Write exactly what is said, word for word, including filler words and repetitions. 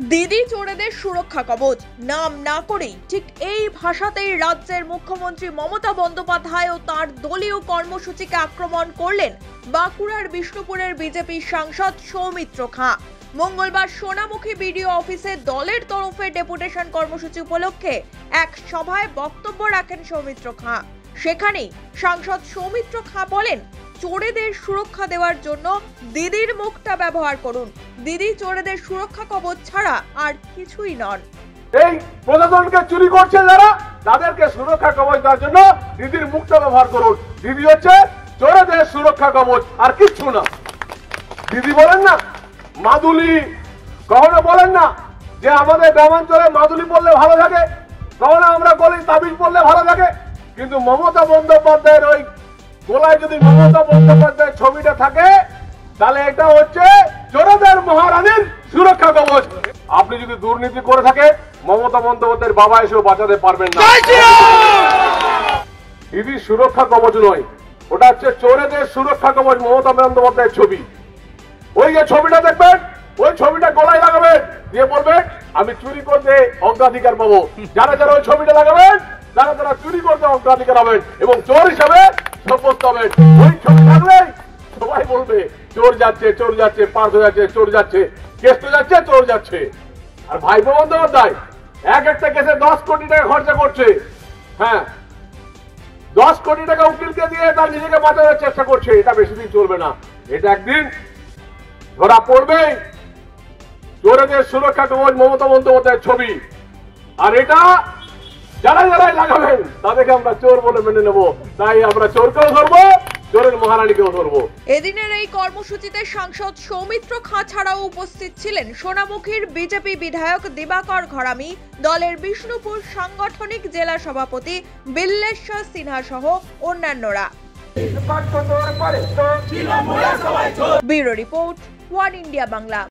দিদি চোরেদের সুরক্ষা কবচ নাম না করেই ঠিক এই ভাষাতেই রাজ্যের মুখ্যমন্ত্রী মমতা বন্দ্যোপাধ্যায় ও তার দলীয় কর্মসূচিকে আক্রমণ করলেন বাঁকুড়ার বিষ্ণুপুরের বিজেপি সাংসদ সৌমিত্র খাঁ। মঙ্গলবার সোনামুখী বিডিও অফিসে দলের তরফে ডেপুটেশন কর্মসূচি উপলক্ষে এক সভায় বক্তব্য রাখেন সৌমিত্র খাঁ। সেখানেই সাংসদ সৌমিত্র খাঁ বলেন, চোরেদের সুরক্ষা দেওয়ার জন্য দিদির মুখটা ব্যবহার করুন। দিদি চোরেদের সুরক্ষা কবচ ছাড়া আর কিছুই নন। এই প্রশাসনকে চুরি করছে যারা, তাদেরকে সুরক্ষা কবচ দেওয়ার জন্য দিদির মুখটা ব্যবহার করুন। দিদি হচ্ছে চোরেদের সুরক্ষা কবচ, আর কিচ্ছু না। দিদি বলেন না মাদুলি, কখনো বলেন না যে আমাদের গ্রামাঞ্চলে মাদুলি পড়লে ভালো থাকে, কখনো আমরা বলি তাবিজ পড়লে ভালো থাকে। কিন্তু মমতা বন্দ্যোপাধ্যায়ের ওই গোলায় যদি মমতা বন্দ্যোপাধ্যায়ের ছবিটা থাকে, তাহলে এটা হচ্ছে চোরেদের মহারানীর সুরক্ষা কবচ। আপনি যদি দুর্নীতি করে থাকে, মমতা বন্দ্যোপাধ্যায়ের বাবা এসেও বাঁচাতে পারবেন না। দিদির সুরক্ষা কবচ নয়, ওটা হচ্ছে চোরেদের সুরক্ষা কবচ। মমতা বন্দ্যোপাধ্যায়ের ছবি, ওই যে ছবিটা দেখবেন, ওই ছবিটা গলায় লাগাবেন, দিয়ে বলবেন আমি চুরি করতে অগ্রাধিকার পাবো। যারা যারা ওই ছবিটা লাগাবেন, তারা তারা চুরি করতে অগ্রাধিকার হবেন এবং চোর হিসাবে সাব্যস্ত হবেন। ওই ছবি থাকলেই সবাই বলবে চোর যাচ্ছে, চোর যাচ্ছে, পার্থ যাচ্ছে, চোর যাচ্ছে, কেষ্ট যাচ্ছে, চোর যাচ্ছে। আর ভাইপো বন্দ্যোপাধ্যায় এক একটা কেসে দশ কোটি টাকা খরচা করছে। হ্যাঁ, দশ কোটি টাকা উকিলকে দিয়ে তার নিজেকে বাঁচানোর চেষ্টা করছে। এটা বেশি দিন চলবে না, এটা একদিন ধরা পড়বে। চোরেদের সুরক্ষা কবচ মমতা বন্দ্যোপাধ্যায়ের ছবি, আর এটা যারা যারাই লাগাবেন তাদেরকে আমরা চোর বলে মেনে নেব। তাই আমরা চোরকেও ধরবো, চোরের মহারানীকেও ধরবো। এদিনের এই কর্মসূচিতে সাংসদ সৌমিত্র খাঁ ছাড়াও উপস্থিত ছিলেন সোনামুখীর বিজেপি বিধায়ক দিবাকর ঘরামি, দলের বিষ্ণুপুর সাংগঠনিক জেলা সভাপতি বিল্লেশ্বর সিনহা সহ অন্যান্যরা। Bureau report, one India Bangla.